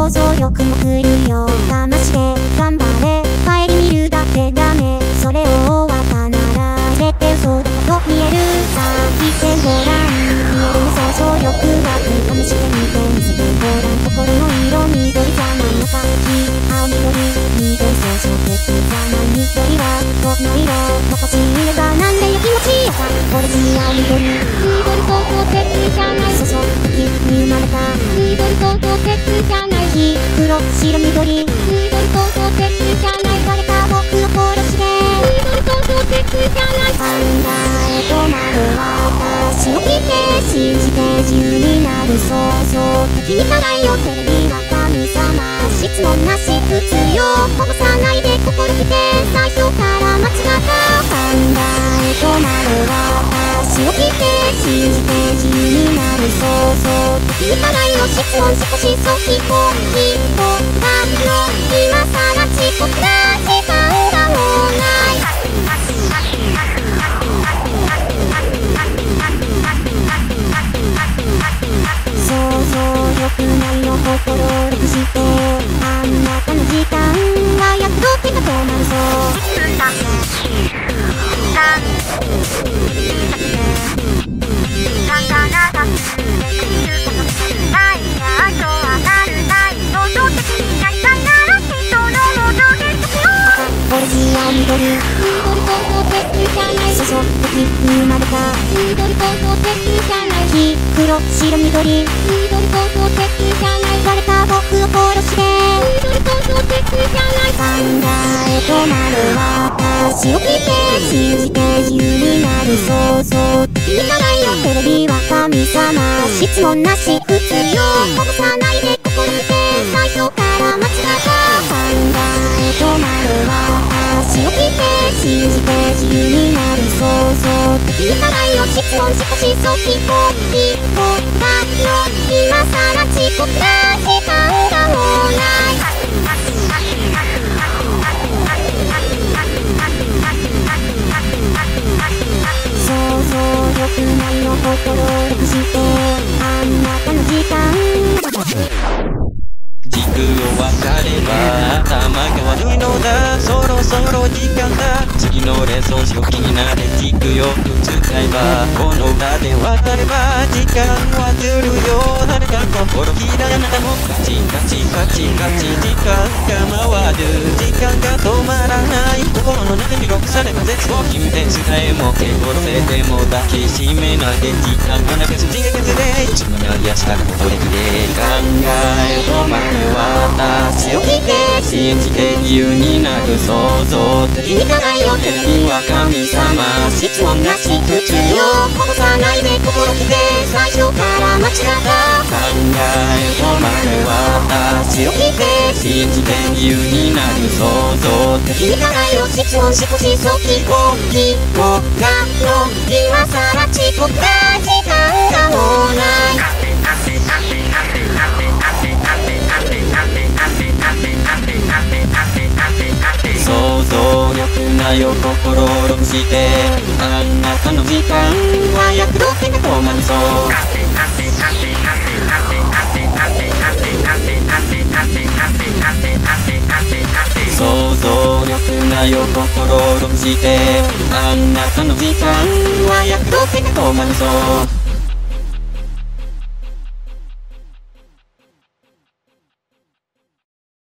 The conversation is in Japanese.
想像力も来るよ。騙して頑張れ、帰り見るだけダメ。それを終わったなら絶対そうだと見える。さあ聞いてごらん、見える想像力が試してみて見せてごらん。心の色緑じゃないのか、青緑緑そうそう鉄じゃない緑は僕の色。私見ればなんでやきもちやさ、オレンジ青緑緑そうそう鉄じゃない。そうそう敵に生まれた緑そうそう鉄じゃない。黒白緑緑そうそう鉄じゃない。誰か僕を殺して緑そうそう鉄じゃない。考え止まる私を聞いて信じて自由になる。想像的に課題よ、テレビは神様。質問なし普通よ、こぼさないで心来て最初から間違った。考え止まる私を聞いて信じて自由になる。想像的に課題の質問少しそう聞こう聞こうだよ。今さら遅刻な時間がもうない。想像力ないの心をくしてあなたの時間が躍動的が止まる。オレンジ青緑緑そうそう鉄じゃない。そうそう敵に生まれた緑そうそう鉄じゃない。黒白緑緑そうそう鉄じゃない。誰か僕を殺して緑そうそう鉄じゃない。考え止まる私を聞いて信じて自由になる。想像的に課題よ、テレビは神様。質問なし普通よ、こぼさないで心見て最初から間違った。考え止まる私を聞いて信じて自由になる。想像的に課題よ、質問少しそう聞こう聞こうだよ。今さら遅刻な時間がもうない。想像力ないの心をくしてあなたの時間。 軸を渡れば頭が悪いのだ。そろそろ時間だ。次のレッスンしよ気になれ。軸よく使えばこの場で渡れば時間はずるよ。誰か心嫌いあなたもカチカチカチカチ時間が回る。時間が止まらない。心の中にロックされた絶望決めて伝えも手殺せても抱きしめないで。時間がなく筋が削れ自分の癒したことでくれ。考え止まる私を聞いて信じて自由になる。想像的に課題よ、テレビは神様。質問なし普通よ、こぼさないで心来て最初から間違った。考え止まる私を聞いて信じて自由になる。想像的に課題よ、質問少しそう聞こう聞こうだよ。今さら遅刻な時間がもうない。想像力ないよ心をロックしてあなたの時間は躍動的が止まる。そう想像力ないよ心をロックしてあなたの時間は躍動的が止まる。そう